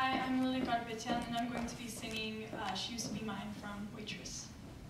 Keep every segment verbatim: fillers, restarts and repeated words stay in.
Hi, I'm Lilia Karapetyan, and I'm going to be singing uh, She Used to Be Mine from Waitress.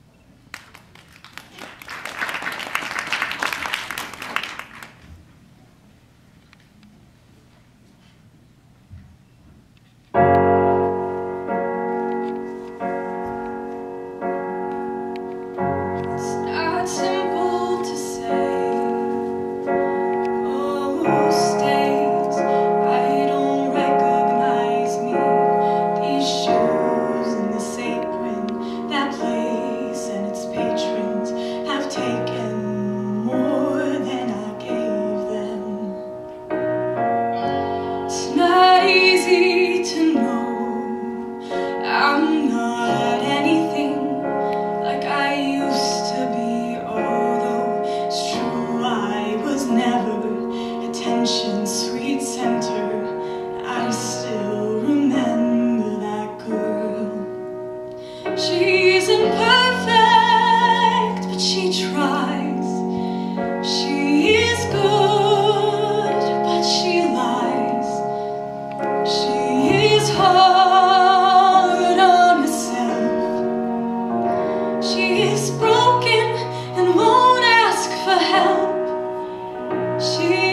Sweet center, I still remember that girl. She isn't perfect, but she tries. She is good, but she lies. She is hard on herself. She is broken and won't ask for help. She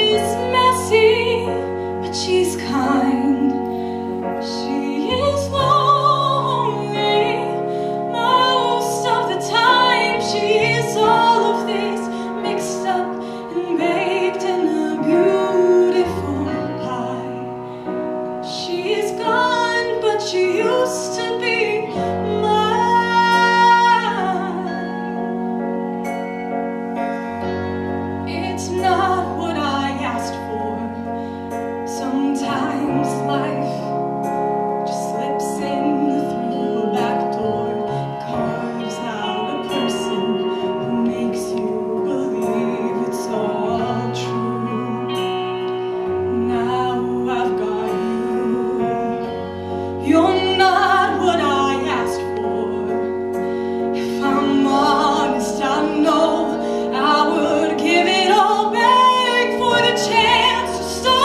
but she's kind. She is lonely most of the time. She is all of this mixed up and baked in a beautiful pie. She is gone, but she used to be mine. It's not what I asked for. Sometimes life just slips in through a back door, carves out a person who makes you believe it's all true. Now I've got you. You're not what I asked for. If I'm honest, I know I would give it all back for the chance to start.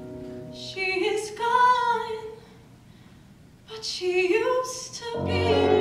She is gone, but she used to be.